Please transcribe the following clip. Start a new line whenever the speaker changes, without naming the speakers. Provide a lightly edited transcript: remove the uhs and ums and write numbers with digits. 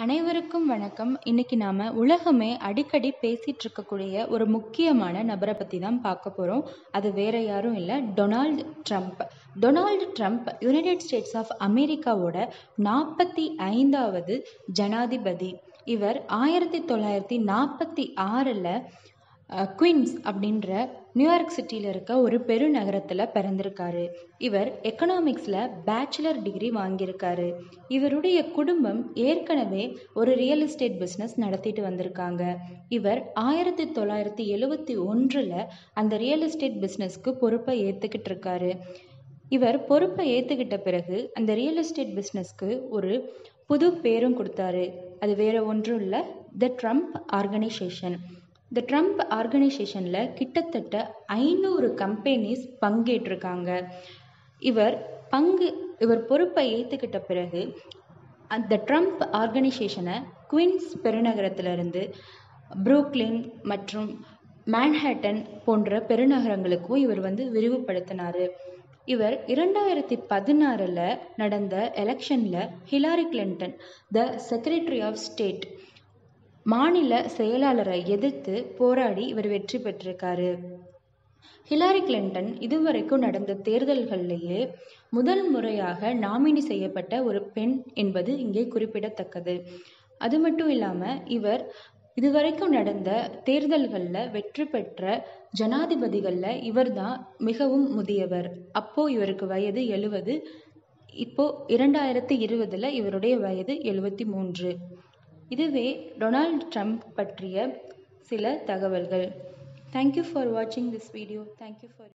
அனைவருக்கும் வணக்கம். இன்னைக்கு நாம உலகமே அடிக்கடி பேசிட்டு இருக்கக்கூடிய ஒரு முக்கியமான நபரை பத்தி தான் பார்க்க போறோம். அது வேற யாரும் இல்லை, Donald Trump. Donald Trump United States of அமெரிக்காவோட 45வது ஜனாதிபதி. இவர் 1946 குயின்ஸ் அப்படின்ற நியூயார்க் சிட்டியில் இருக்க ஒரு பெருநகரத்தில் பிறந்திருக்காரு. இவர் எக்கனாமிக்ஸில் பேச்சுலர் டிகிரி வாங்கியிருக்காரு. இவருடைய குடும்பம் ஏற்கனவே ஒரு ரியல் எஸ்டேட் பிஸ்னஸ் நடத்திட்டு வந்திருக்காங்க. இவர் 1971 அந்த ரியல் எஸ்டேட் பிஸ்னஸ்க்கு பொறுப்பை ஏற்றுக்கிட்டு இருக்காரு. இவர் பொறுப்பை ஏற்றுக்கிட்ட பிறகு அந்த ரியல் எஸ்டேட் பிஸ்னஸ்க்கு ஒரு புது பேரும் கொடுத்தாரு. அது வேற ஒன்றும் இல்லை, த ட்ரம்ப் ஆர்கனைசேஷன். இந்த ட்ரம்ப் ஆர்கனைசேஷனில் கிட்டத்தட்ட 500 கம்பெனிஸ் பங்கேற்றிருக்காங்க. இவர் பொறுப்பை ஏற்றுக்கிட்ட பிறகு அந்த ட்ரம்ப் ஆர்கனைசேஷனை குயின்ஸ் பெருநகரத்திலிருந்து புரூக்ளின் மற்றும் மேன்ஹாட்டன் போன்ற பெருநகரங்களுக்கும் இவர் விரிவுபடுத்தினார். இவர் 2016 நடந்த எலெக்ஷனில் Hillary Clinton, the secretary of state, மாநில செயலாளரை எதிர்த்து போராடி இவர் வெற்றி பெற்றிருக்காரு. ஹிலாரி கிளின்டன் இதுவரைக்கும் நடந்த தேர்தல்களிலேயே முதல் முறையாக நாமினி செய்யப்பட்ட ஒரு பெண் என்பது இங்கே குறிப்பிடத்தக்கது. அது மட்டும் இல்லாமல் இவர் இதுவரைக்கும் நடந்த தேர்தல்களில் வெற்றி பெற்ற ஜனாதிபதிகளில் இவர் தான் மிகவும் முதியவர். அப்போ இவருக்கு வயது 70. இப்போ 2020 இவருடைய வயது 73. இதுவே டொனால்டு ட்ரம்ப் பற்றிய சில தகவல்கள். தேங்க்யூ ஃபார் வாட்சிங் திஸ் வீடியோ. Thank you for